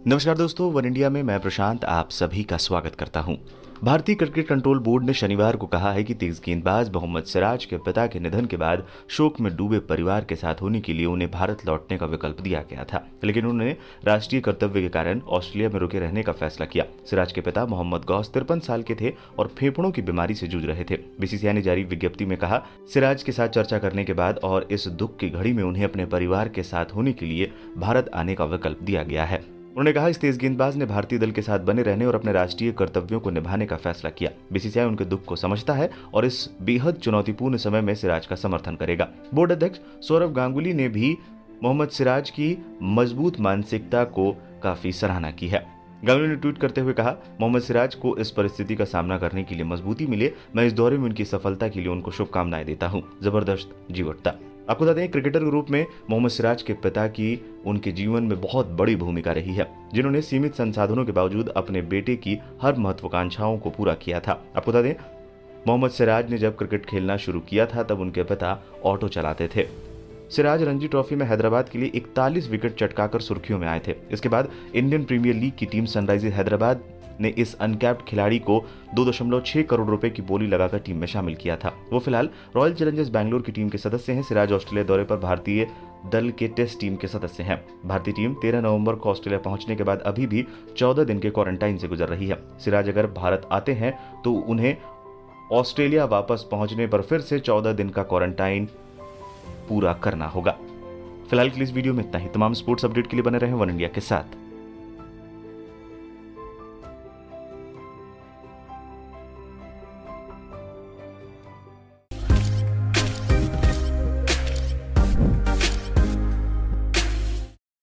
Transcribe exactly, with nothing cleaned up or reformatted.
नमस्कार दोस्तों, one India में मैं प्रशांत आप सभी का स्वागत करता हूं। भारतीय क्रिकेट कंट्रोल बोर्ड ने शनिवार को कहा है कि तेज गेंदबाज मोहम्मद सिराज के पिता के निधन के बाद शोक में डूबे परिवार के साथ होने के लिए उन्हें भारत लौटने का विकल्प दिया गया था, लेकिन उन्होंने राष्ट्रीय कर्तव्य के कारण ऑस्ट्रेलिया में रुके रहने का फैसला किया। सिराज के पिता मोहम्मद गौस तिरपन साल के थे और फेफड़ों की बीमारी से जूझ रहे थे। बीसीसीआई ने जारी विज्ञप्ति में कहा, सिराज के साथ चर्चा करने के बाद और इस दुख की घड़ी में उन्हें अपने परिवार के साथ होने के लिए भारत आने का विकल्प दिया गया है। उन्होंने कहा, इस तेज गेंदबाज ने भारतीय दल के साथ बने रहने और अपने राष्ट्रीय कर्तव्यों को निभाने का फैसला किया। बीसीसीआई उनके दुख को समझता है और इस बेहद चुनौतीपूर्ण समय में सिराज का समर्थन करेगा। बोर्ड अध्यक्ष सौरव गांगुली ने भी मोहम्मद सिराज की मजबूत मानसिकता को काफी सराहना की है। गांगुली ने ट्वीट करते हुए कहा, मोहम्मद सिराज को इस परिस्थिति का सामना करने के लिए मजबूती मिले। मैं इस दौरे में उनकी सफलता के लिए उनको शुभकामनाएं देता हूँ। जबरदस्त जीवटता। आपको बता दें, क्रिकेटर के रूप में मोहम्मद सिराज के पिता की उनके जीवन में बहुत बड़ी भूमिका रही है, जिन्होंने सीमित संसाधनों के बावजूद अपने बेटे की हर महत्वाकांक्षाओं को पूरा किया था। आपको बता दें, मोहम्मद सिराज ने जब क्रिकेट खेलना शुरू किया था तब उनके पिता ऑटो चलाते थे। सिराज रणजी ट्रॉफी में हैदराबाद के लिए इकतालीस विकेट चटकाकर सुर्खियों में आए थे। इसके बाद इंडियन प्रीमियर लीग की टीम सनराइजर्स हैदराबाद ने इस अनकैप्ड खिलाड़ी को दो दशमलव छह करोड़ रुपए की बोली लगाकर टीम में शामिल किया था। वो फिलहाल रॉयल चैलेंजर्स बैंगलोर की टीम के सदस्य हैं। सिराज ऑस्ट्रेलिया दौरे पर भारतीय दल के टेस्ट टीम के सदस्य हैं। भारतीय टीम तेरह नवंबर को ऑस्ट्रेलिया पहुंचने के बाद अभी भी चौदह दिन के क्वारंटाइन से गुजर रही है। सिराज अगर भारत आते हैं तो उन्हें ऑस्ट्रेलिया वापस पहुंचने पर फिर से चौदह दिन का क्वारंटाइन पूरा करना होगा। फिलहाल के लिए इस वीडियो में इतना ही। तमाम स्पोर्ट्स अपडेट के लिए बने रहे वन इंडिया के साथ।